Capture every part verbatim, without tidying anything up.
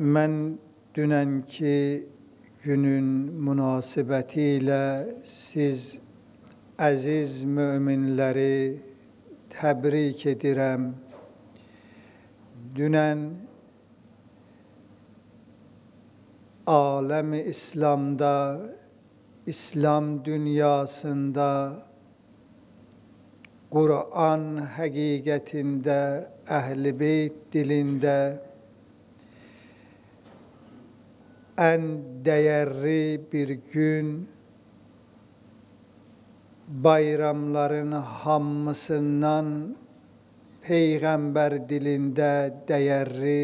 Mən dünənki günün münasibətilə siz əziz möminləri təbrik edirəm. Dünən aləm-i İslamda, İslam dünyasında, Qur'an həqiqətində, Əhl-i Beyt dilində ən dəyərli bir gün, bayramların hamısından Peyğəmbər dilində dəyərli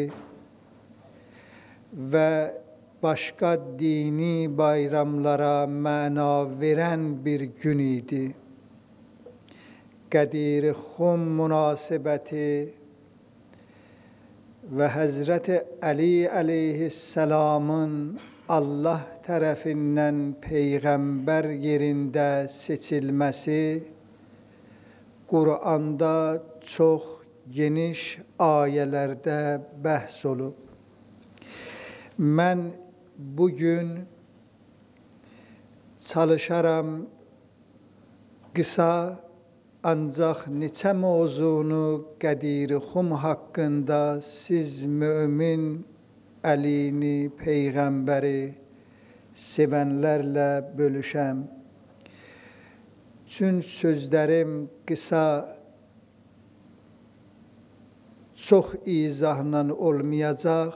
və başqa dini bayramlara məna verən bir gün idi. Qədir Xum münasibəti və Həzrəti Əli əleyhisselamın Allah tərəfindən Peyğəmbər yerində seçilməsi Qur'anda çox geniş ayələrdə bəhs olub. Mən bugün çalışaram qısa ancaq neçə mövzunu Qədir Xum haqqında siz mömin Əlini, Peyğəmbəri sevənlərlə bölüşəm. Çün sözlərim qısa, çox izahla olmayacaq.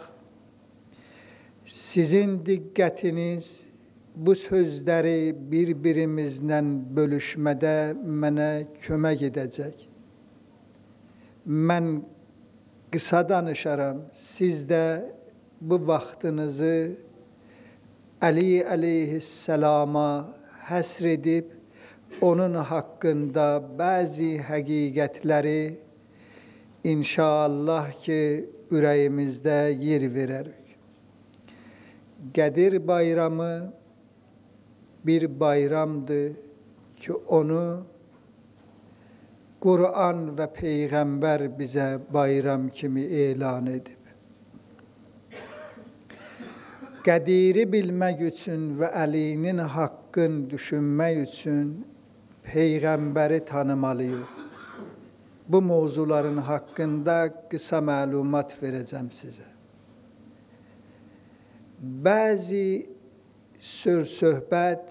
Sizin diqqətiniz bu sözləri bir-birimizlə bölüşmədə mənə kömək edəcək. Mən qısa danışaram, siz də bu vaxtınızı Əli əleyhisselama həsr edib, onun haqqında bəzi həqiqətləri inşallah ki, ürəyimizdə yer verərik. Qədir bayramı bir bayramdır ki, onu Qur'an və Peyğəmbər bizə bayram kimi elan edib. Qədiri bilmək üçün və Əlinin haqqın düşünmək üçün Peyğəmbəri tanımalıyıq. Bu mövzuların haqqında qısa məlumat verəcəm sizə. Bəzi söz-söhbət,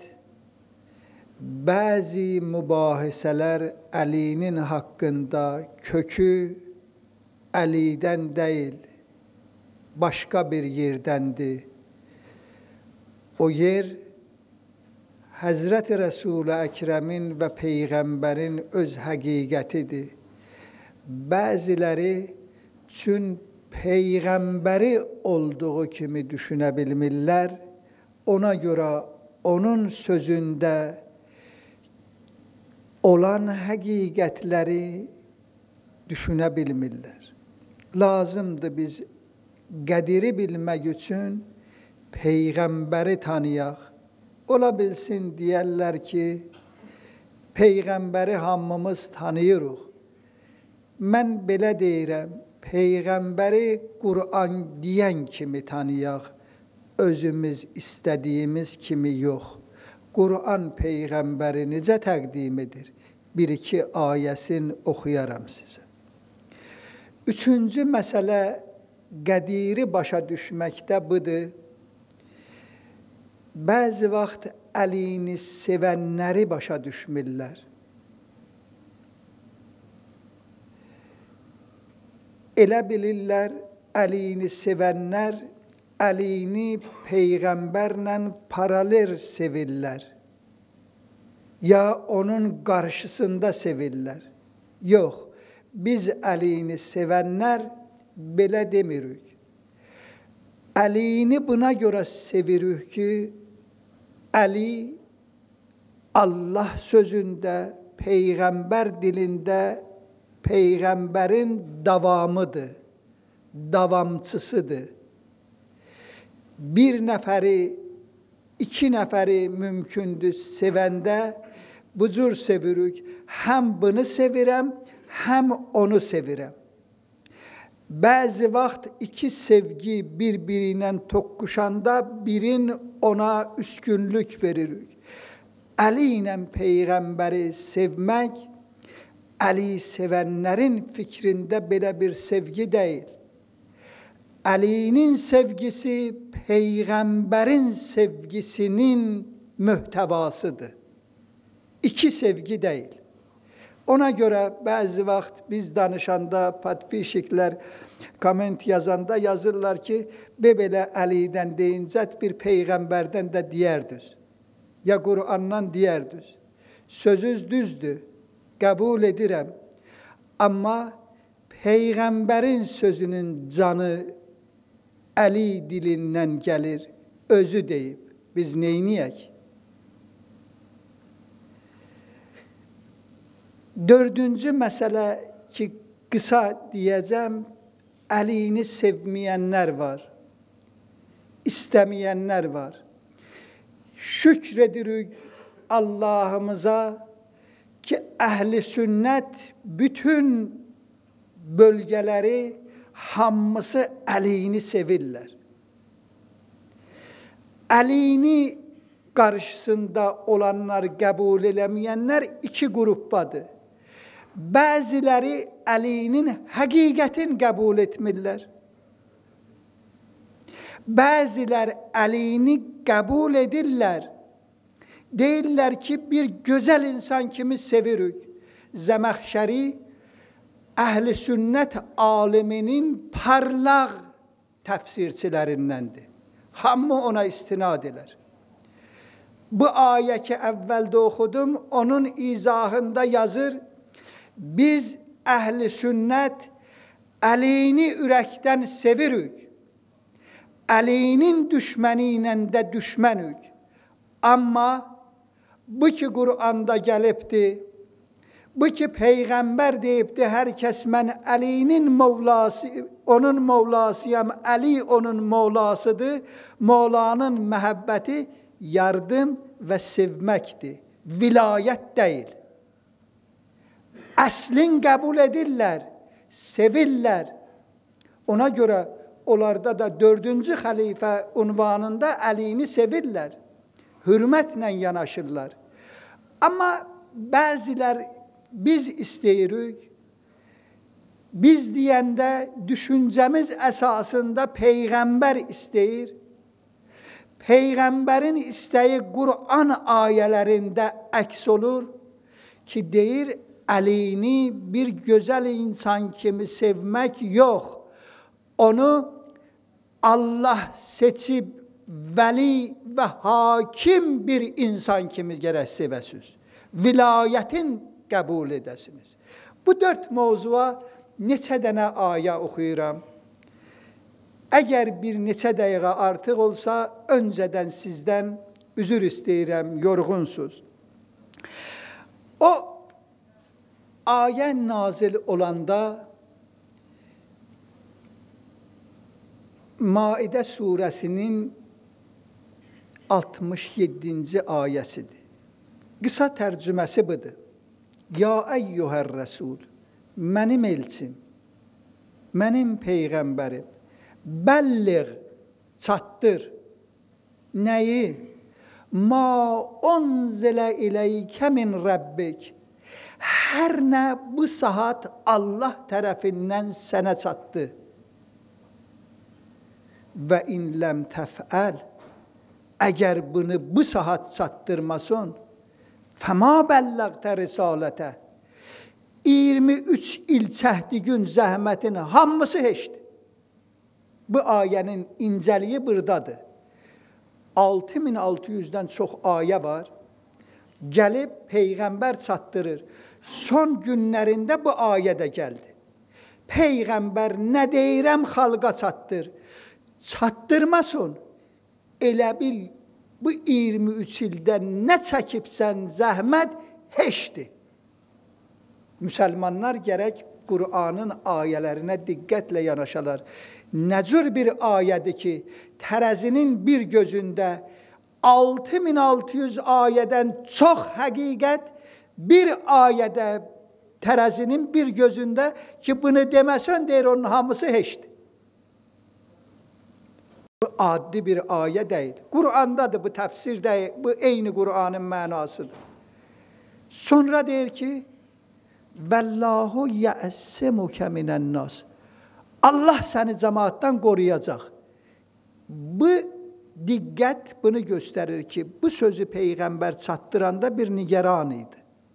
bəzi mübahisələr Əlinin haqqında kökü Əlidən deyil, başqa bir yerdəndir. O yer, Həzrəti Rəsul-i Əkrəmin və Peyğəmbərin öz həqiqətidir. Bəziləri üçün Peyğəmbəri olduğu kimi düşünə bilmirlər, ona görə onun sözündə olan həqiqətləri düşünə bilmirlər. Lazımdır biz qədiri bilmək üçün Peyğəmbəri tanıyaq. Ola bilsin deyərlər ki, Peyğəmbəri hamımız tanıyırıq. Mən belə deyirəm, Peyğəmbəri Qur'an deyən kimi tanıyaq, özümüz istədiyimiz kimi yox. Qur'an Peyğəmbəri necə təqdim edir? Bir-iki ayəsini oxuyaram sizə. Üçüncü məsələ qədiri başa düşməkdə budur. Bəzi vaxt Əlini sevənləri başa düşmürlər. Elə bilirlər, Əlini sevənlər, Əlini Peyğəmbərlə paralel sevirlər. Ya onun qarşısında sevirlər. Yox, biz Əlini sevənlər belə demirik. Əlini buna görə sevirik ki, Əli Allah sözündə, Peyğəmbər dilində Peyğəmbərin davamıdır, davamçısıdır. Bir nəfəri, iki nəfəri mümkündür sevəndə bu cür sevirik. Həm bunu sevirəm, həm onu sevirəm. Bəzi vaxt iki sevgi bir-biriyle toqquşanda birin ona üstünlük verir. Əli ilə Peyğəmbəri sevmək, Əli sevənlərin fikrində belə bir sevgi deyil. Əlinin sevgisi Peyğəmbərin sevgisinin mühtəvasıdır. İki sevgi deyil. Ona görə bəzi vaxt biz danışanda, patpişiklər komment yazanda yazırlar ki, belə Əlidən deyincət bir Peyğəmbərdən də deyərdir. Ya Qur'andan deyərdir. Sözüz düzdür, qəbul edirəm. Amma Peyğəmbərin sözünün canı Əli dilindən gəlir, özü deyib. Biz neyniyək? Dördüncü məsələ ki, qısa deyəcəm, Əlini sevməyənlər var, istəməyənlər var. Şükr edirik Allah'ımıza ki, əhl-i sünnət bütün bölgələri hamısı Əlini sevirlər. Əlini qarşısında olanlar qəbul eləməyənlər iki qrupdadır. Bəziləri Əlinin həqiqətini qəbul etmirlər. Bəzilər Əlini qəbul edirlər. Deyirlər ki, bir gözəl insan kimi sevirik. Zəməxşəri əhl-i sünnət aliminin parlaq təfsirçilərindəndir. Hamı ona istinad edir. Bu ayə ki, əvvəldə oxudum, onun izahında yazır, biz əhl-i sünnət Əlini ürəkdən sevirik. Əlinin düşməni ilə də düşmənik. Amma bu ki, Qur'anda gəlibdir, bu ki, Peyğəmbər deyibdir, hər kəs mən Əlinin Mövlası, onun Mövlasıyam, Əli onun Mövlasıdır, Mövlanın məhəbbəti yardım və sevməkdir, vilayət deyil. Əslin qəbul edirlər, sevirlər. Ona görə onlarda da dördüncü xəlifə unvanında Əlini sevirlər, hürmətlə yanaşırlar. Amma bəzilər biz istəyirik, biz deyəndə düşüncəmiz əsasında Peyğəmbər istəyir. Peyğəmbərin istəyi Qur'an ayələrində əks olur ki, deyir, Əlini bir gözəl insan kimi sevmək yox. Onu Allah seçib vəli və hakim bir insan kimi gərək sevəsiniz. Vilayətin qəbul edəsiniz. Bu dörd mövzuya neçə dənə ayə oxuyuram. Əgər bir neçə dəqiqə artıq olsa, öncədən sizdən üzr istəyirəm, yorğunsuz. O ayə nazil olanda Maidə surəsinin altmış yeddinci ayəsidir. Qısa tərcüməsi budur. Ya əyyuhər rəsul, mənim elçim, mənim Peyğəmbərim, bəlliğ, çatdır. Nəyi? Ma unzilə iləykə min Rəbbik. Hər nə bu saat Allah tərəfindən sənə çatdı. Və in ləm təfəl, əgər bunu bu saat çatdırmasın, fəma bəlləqtə risalətə, iyirmi üç il çəhdi gün zəhmətin hamısı heçdir. Bu ayənin incəliyi buradadır. altı min altı yüzdən çox ayə var. Gəlib Peyğəmbər çatdırır. Son günlərində bu ayə də gəldi. Peyğəmbər nə deyirəm xalqa çatdır. Çatdırmasın. Elə bil bu iyirmi üç ildə nə çəkibsən zəhmət heçdir. Müsəlmanlar gərək Qur'anın ayələrinə diqqətlə yanaşalar. Nə cür bir ayədir ki, tərəzinin bir gözündə altı min altı yüz ayədən çox həqiqət, bir ayədə tərəzinin bir gözündə ki, bunu deməsən, deyir, onun hamısı heçdir. Bu adli bir ayə deyil. Qur'andadır, bu təfsir deyil, bu eyni Qur'anın mənasıdır. Sonra deyir ki, Vəllahu yəəssimuke minən-nas. Allah səni cəmaatdan qoruyacaq. Bu diqqət bunu göstərir ki, bu sözü Peyğəmbər çatdıranda bir nigeran idi.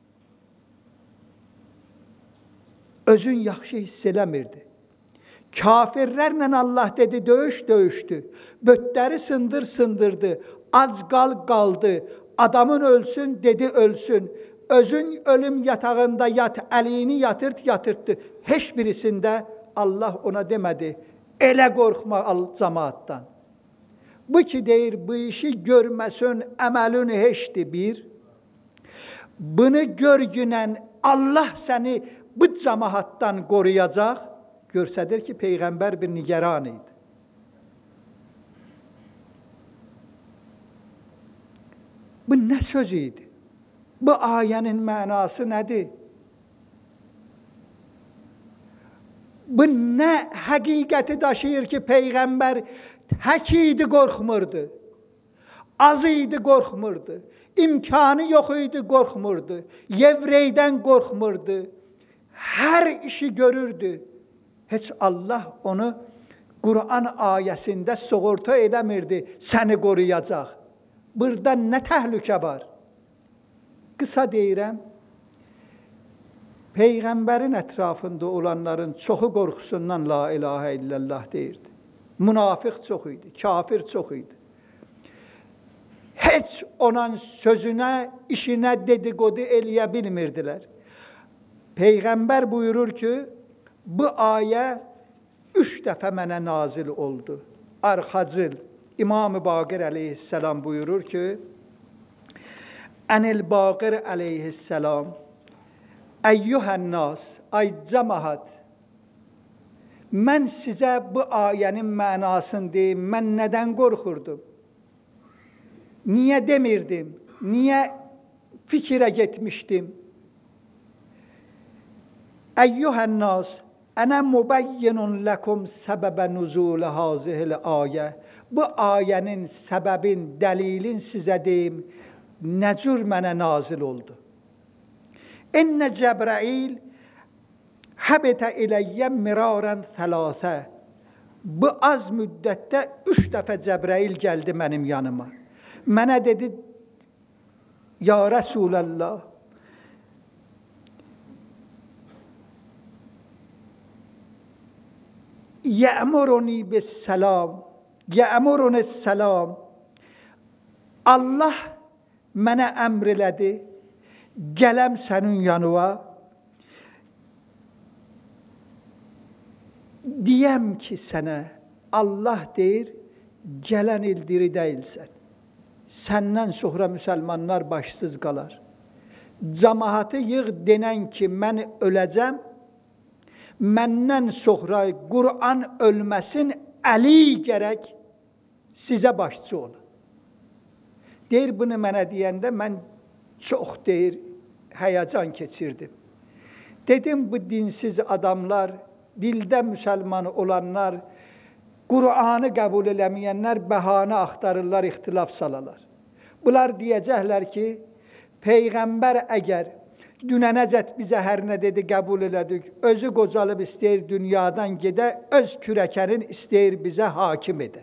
Özün yaxşı hiss eləmirdi. Kafirlərlə Allah dedi, döyüş döyüşdü. Bötləri sındır sındırdı. Az qal qaldı. Adamın ölsün dedi ölsün. Özün ölüm yatağında yat, əlini yatırt yatırtdı. Heç birisində Allah ona demədi, elə qorxma cəmaatdan. Bu ki deyir, bu işi görməsin, əməlün heçdir bir. Bunu görgünən Allah səni bu cəmaatdan qoruyacaq, görsədir ki, Peyğəmbər bir nigeran idi. Bu nə söz idi? Bu ayənin mənası nədir? Bu nə həqiqəti daşıyır ki, Peyğəmbər tək idi, qorxmurdu. Az idi, qorxmurdu. İmkanı yox idi, qorxmurdu. Yevreydən qorxmurdu. Hər işi görürdü. Heç Allah onu Qur'an ayəsində sığorta eləmirdi, səni qoruyacaq. Burada nə təhlükə var? Qısa deyirəm, Peyğəmbərin ətrafında olanların çoxu qorxusundan la ilahə illallah deyirdi. Münafiq çox idi, kafir çox idi. Heç onun sözünə, işinə dedikodu eləyə bilmirdilər. Peyğəmbər buyurur ki, bu ayə üç dəfə mənə nazil oldu. Arxacıl, İmam-ı Baqir əleyhissalam buyurur ki, Ənil Baqir əleyhissalam, Əyyuhənnas, ay cəmaat, mən sizə bu ayənin mənasını deyim, mən nədən qorxurdum? Niyə demirdim? Niyə fikrə getmişdim? Əyyuhənnas, ənə mübəyyinun ləkum səbəbə nüzul hazihil ayə. Bu ayənin səbəbin, dəlilin sizə deyim, nə cür mənə nazil oldu? İnnə Cəbrail həbətə iləyyə mirarən thələthə. Bu az müddətdə üç dəfə Cəbrail gəldi mənim yanıma. Mənə dedi, ya Rəsulallah, yəmuruni bis-səlam, yəmuruni s-səlam. Allah mənə əmr elədi, gələm sənin yanıva, deyəm ki sənə, Allah deyir, gələn il diri deyilsən. Səndən sonra müsəlmanlar başsız qalar. Cəmaatı yığ denən ki, mən öləcəm, məndən sonra Qur'an ölməsin, Əli gərək sizə başçı olun. Deyir, bunu mənə deyəndə mən çox deyir, həyəcan keçirdim. Dedim, bu dinsiz adamlar, dildə müsəlman olanlar, Qur'anı qəbul eləməyənlər bəhanə axtarırlar, ixtilaf salalar. Bunlar deyəcəklər ki, Peyğəmbər əgər dünənəcət bizə hər nə dedi, qəbul elədik, özü qocalıb istəyir dünyadan gedə, öz kürəkənin istəyir bizə hakim edə.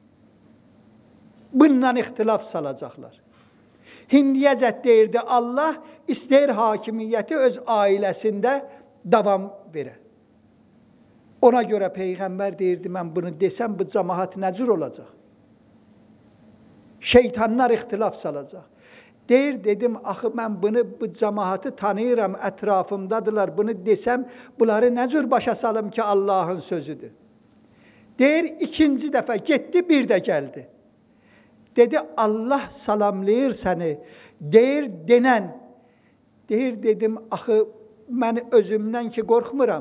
Bununla ixtilaf salacaqlar. Hindiyəcət deyirdi, Allah istəyir hakimiyyəti öz ailəsində davam verə. Ona görə Peyğəmbər deyirdi, mən bunu desəm, bu cəmaat nə cür olacaq? Şeytanlar ixtilaf salacaq. Deyir, dedim, axı mən bunu, bu cəmaatı tanıyıram, ətrafımdadılar, bunu desəm, bunları nə cür başa salım ki, Allahın sözüdür? Deyir, ikinci dəfə getdi, bir də gəldi. Dedi, Allah salamlayır səni. Deyir, denən. Deyir, dedim, axı mən özümdən ki, qorxmuram.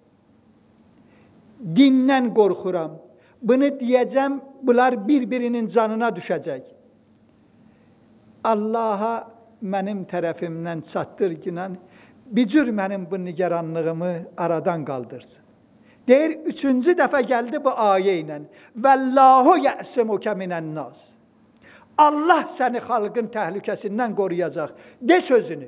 Dindən qorxuram. Bunu deyəcəm, bunlar bir-birinin canına düşəcək. Allaha mənim tərəfimdən çatdır ki, bir cür mənim bu nigaranlığımı aradan qaldırsın. Deyir, üçüncü dəfə gəldi bu ayə ilə. Vəllahu yə'simukə minən-nas. Allah səni xalqın təhlükəsindən qoruyacaq. De sözünü.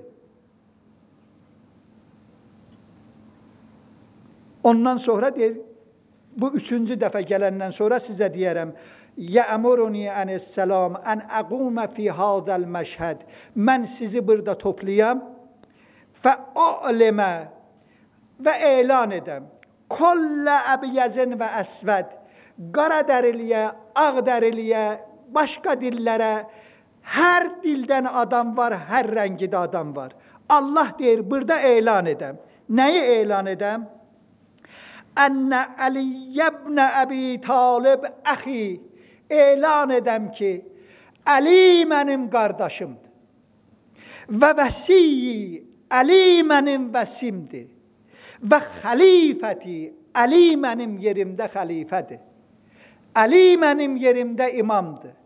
Ondan sonra deyir, bu üçüncü dəfə gələndən sonra sizə deyərəm, yə'muruni ənəs-səlam ən əqumə fi hādəl məşhəd. Mən sizi burada toplayam fə'alimə və elan edəm. Kollə əbiyyəzin və əsvəd. Qara dəriliyə, ağ dəriliyə, başqa dillərə, hər dildən adam var, hər rəngidə adam var. Allah deyir, burada elan edəm. Nəyi elan edəm? Ənə Əliyyəbnə Əbi Talib əxi. Elan edəm ki, Əli mənim qardaşımdır. Və vəsiyi, Əli mənim vəsimdir. Və xəlifəti, Əli mənim yerimdə xəlifədir. Əli mənim yerimdə imamdır.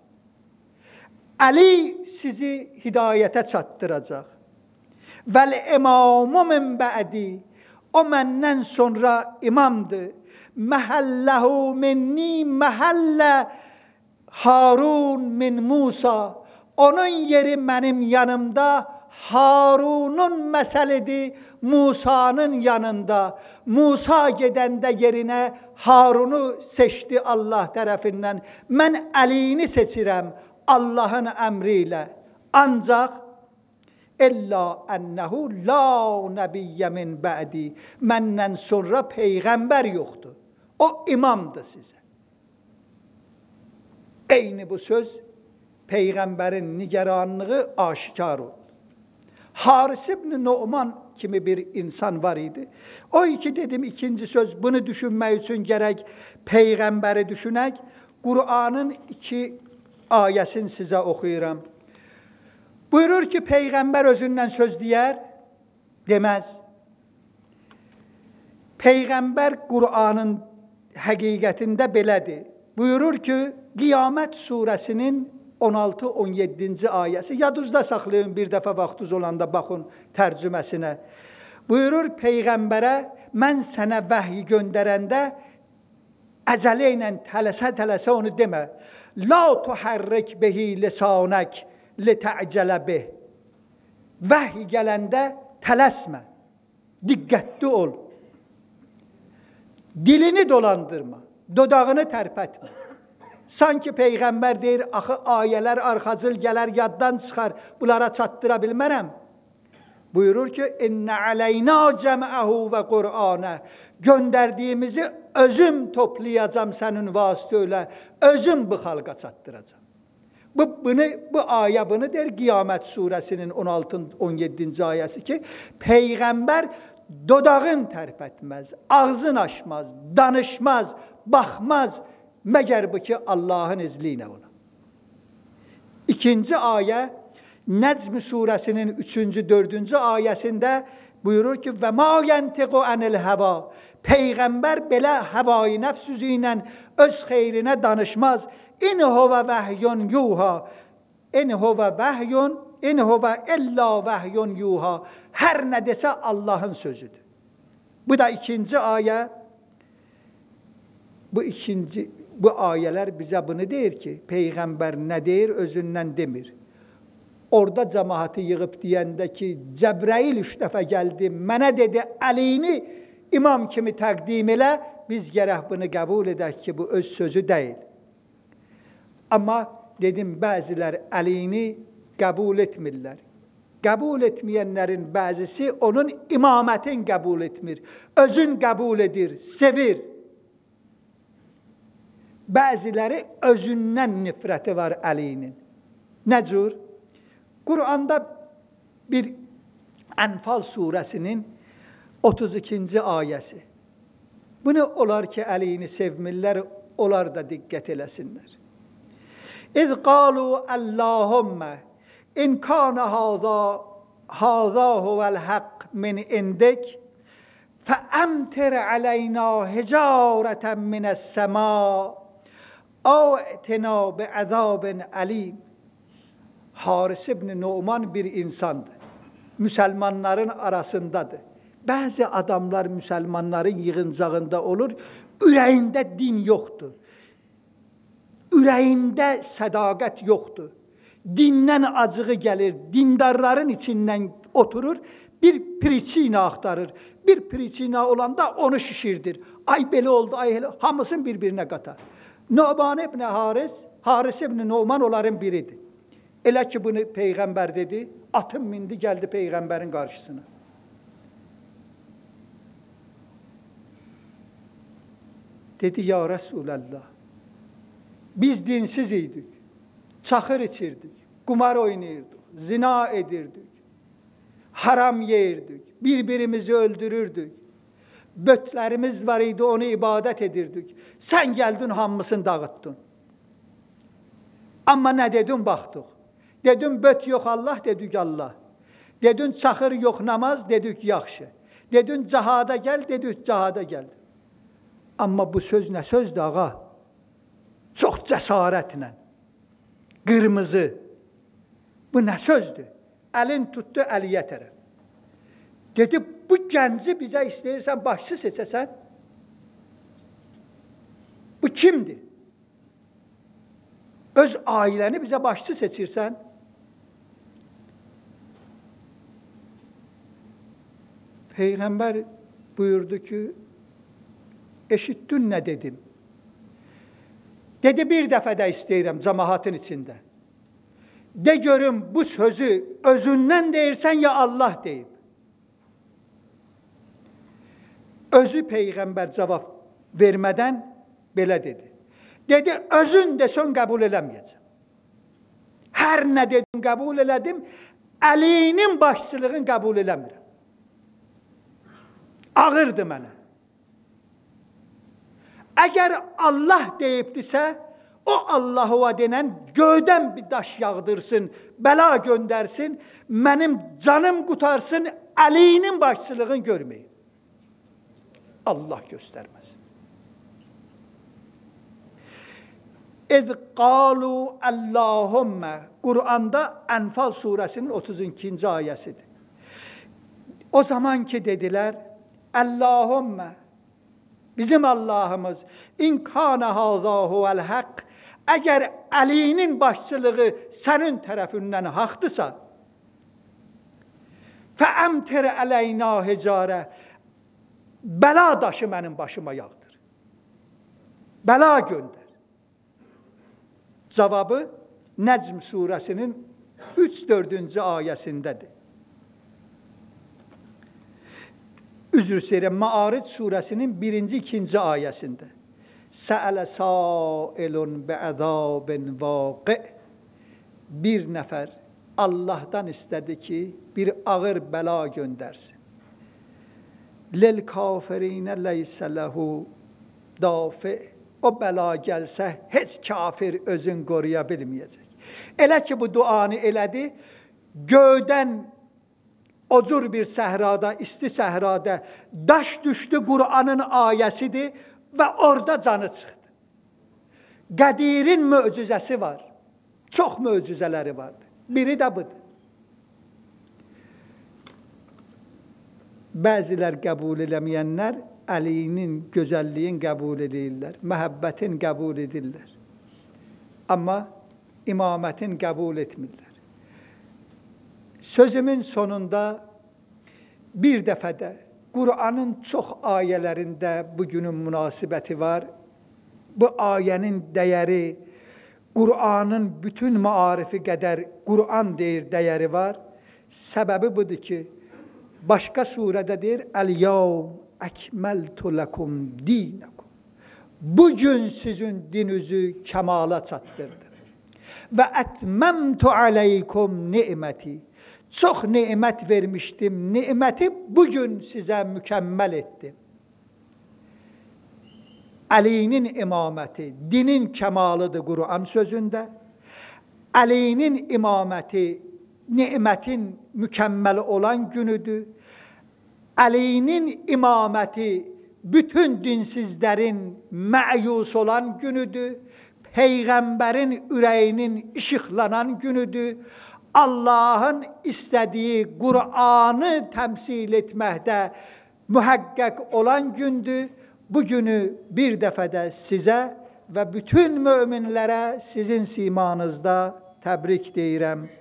Əli sizi hidayətə çatdıracaq. Vəl imamu min bə'di. O məndən sonra imamdır. Məhəlləhu minni məhəllə Harun min Musa. Onun yeri mənim yanımda Harunun məsəlidir, Musanın yanında. Musa gedəndə yerinə Harunu seçdi Allah tərəfindən. Mən Əlini seçirəm Allahın əmri ilə. Ancaq İlla ənəhu la nəbiyyə min bə'di. Məndən sonra peyğəmbər yoxdur. O imamdır sizə. Eyni bu söz peyğəmbərin nigaranlığı aşikar oldu. Haris ibn Nu'man kimi bir insan var idi. O iki dedim ikinci söz, bunu düşünmək üçün gərək peyğəmbəri düşünək. Qur'anın iki ayəsini sizə oxuyuram. Buyurur ki, peyğəmbər özündən söz deyər, deməz. Peyğəmbər Qur'anın həqiqətində belədir. Buyurur ki, Qiyamət surəsinin on altı on yeddinci ayəsi, yadınızda saxlayın, bir dəfə vaxtınız olanda baxın tərcüməsinə. Buyurur peyğəmbərə, mən sənə vəhy göndərəndə əcələ ilə tələsə-tələsə onu demə. La tuhərrik bihi lisanək litə'cələ bih. Vəhy gələndə tələsmə, diqqətli ol. Dilini dolandırma, dodağını tərpətmə. Sanki peyğəmbər deyir, axı ayələr arxacıl gələr, yaddan çıxar, bunlara çatdıra bilmərəm. Buyurur ki, İnnə əleyna cəməəhu və Qur'anə. Göndərdiyimizi özüm toplayacam sənin vasitə ilə, özüm bu xalqa çatdıracam. Bu, bunu, bu ayə bunu deyir, Qiyamət surəsinin on altı on yeddinci ayəsi ki, peyğəmbər dodağın tərpətməz, ağzın açmaz, danışmaz, baxmaz, məgər bu ki, Allahın izni ilə ona. İkinci ayə, Nəcm surəsinin üçüncü, dördüncü ayəsində buyurur ki, və ma yəntiqu ənil həva. Peyğəmbər belə həvai nəfs üzü ilə öz xeyrinə danışmaz. İn huvə vəhyun yuha. İn huvə vəhyun, in huvə illa vəhyun yuha. Hər nə desə Allahın sözüdür. Bu da ikinci ayə. Bu ikinci Bu ayələr bizə bunu deyir ki, peyğəmbər nə deyir, özündən demir. Orada cəmaatı yığıb deyəndə ki, Cəbrəil üç dəfə gəldi, mənə dedi, Əlini imam kimi təqdim elə, biz gərək bunu qəbul edək ki, bu öz sözü deyil. Amma dedim, bəzilər Əlini qəbul etmirlər. Qəbul etməyənlərin bəzisi onun imamətin qəbul etmir, özün qəbul edir, sevir. Bəziləri özündən nifrəti var Əlinin. Nə cür? Qur'anda bir Ənfal surəsinin otuz ikinci ayəsi. Bunu olar ki, Əlini sevmirlər, onlar da diqqət eləsinlər. İz qalu Allahümmə in kana hâzâ huvel haqq min indik fəəmtir əleyna hicāreten minəs-semâ A'tina bi'azabin alim. Haris ibn Nu'man bir insandı. Müslümanların arasındadır. Bəzi adamlar Müslümanların yığıncağında olur, ürəyində din yoxdur. Ürəyində sədaqət yoxdur. Dindən acığı gəlir, dindarların içindən oturur, bir priçina axtarır. Bir priçina olanda onu şişirdir. Ay belə oldu, ay elə, hamısını bir-birinə qatar. Numan ibn Haris, Haris ibn Numan onların biridir. Elə ki bunu Peyğəmbər dedi, atım mindi gəldi Peyğəmbərin qarşısına. Dedi, ya Resulallah, biz dinsiz idik, çaxır içirdik, kumar oynayırdık, zina edirdik, haram yeyirdik, birbirimizi öldürürdük, bötlərimiz var idi, onu ibadət edirdik. Sən gəldin, hamısını dağıttın. Amma nə dedin, baxdıq. Dedin, böt yox Allah, dedik Allah. Dedin, çaxır yox namaz, dedik yaxşı. Dedin, cahada gəl, dedik cahada gəl. Amma bu söz nə sözdür, ağa? Çox cəsarətlə, qırmızı. Bu nə sözdür? Əlin tutdu Əliyə tərəf. Dedi, bu gənci bizə istəyirsən, başçı seçəsən. Bu kimdir? Öz ailəni bizə başçı seçirsən. Peyğəmbər buyurdu ki, eşitdin nə dedim? Dedi, bir dəfə də istəyirəm cəmaatın içində. De görüm, bu sözü özündən deyirsən, ya Allah deyib. Özü Peyğəmbər cavab vermədən belə dedi. Dedi, özün desən qəbul eləməyəcəm. Hər nə dedim, qəbul elədim, Əlinin başçılığını qəbul eləmirəm. Ağırdı mənə. Əgər Allah deyibdisə, o Allah'a denən göydən bir daş yağdırsın, bəla göndərsin, mənim canım qutarsın, Əlinin başçılığını görməyin. Allah göstərməsin. İz qalu Allahümme, Kur'an'da Enfal suresinin otuz ikinci ayəsidir. O zaman ki dediler, Allahümme, bizim Allah'ımız, inkâne hâzâhuvel hak, eğer Ali'nin başçılığı senin tarafından haktısa, fe'emtir aleyna hicare, bela daşı mənim başıma yağdır. Bela gönder. Cavabı Necm suresinin üç dördüncü ayesindədir. Üzr istəyirəm, Maaric suresinin birinci ikinci ayesində. Səələ sailun bi'azabin vaqi. Bir nəfər Allah'tan istədi ki, bir ağır bəla göndərsin. Lel kafirinə leysə ləhu dafi. O bəla gəlsə, heç kafir özün qoruya bilməyəcək. Elə ki, bu duanı elədi, göydən o cür bir səhrada, isti səhrada daş düşdü, Kur'an'ın ayəsidir və orada canı çıxdı. Qədirin möcüzəsi var. Çox möcüzələri vardır. Biri də budur. Bəzilər qəbul eləməyənlər Əlinin gözəlliyin qəbul edirlər, məhəbbətin qəbul edirlər. Amma imamətin qəbul etmirlər. Sözümün sonunda bir dəfə də Kur'an'ın çox ayələrində bugünün münasibəti var. Bu ayənin dəyəri, Kur'an'ın bütün maarifi qədər Kur'an deyir dəyəri var. Səbəbi budur ki, başqa surədə deyir, Əl-yavm əkməltu ləkum dinakum. Bugün sizin dininizi kemala çatdırdım. Və ətməmtu aleykum ni'məti. Çox nimət vermişdim. Niməti bugün sizə mükəmməl etdim. Əlinin imaməti, dinin kemalıdır Kur'an sözündə. Əlinin imaməti, nimətin mükəmməli olan günüdür. Əlinin imaməti, bütün dinsizlərin məyus olan günüdür. Peyğəmbərin ürəyinin işıqlanan günüdür. Allah'ın istediği Kur'an'ı temsil etmekte muhakkak olan gündür. Bu günü bir defede size ve bütün müminlere sizin simanızda təbrik deyirəm.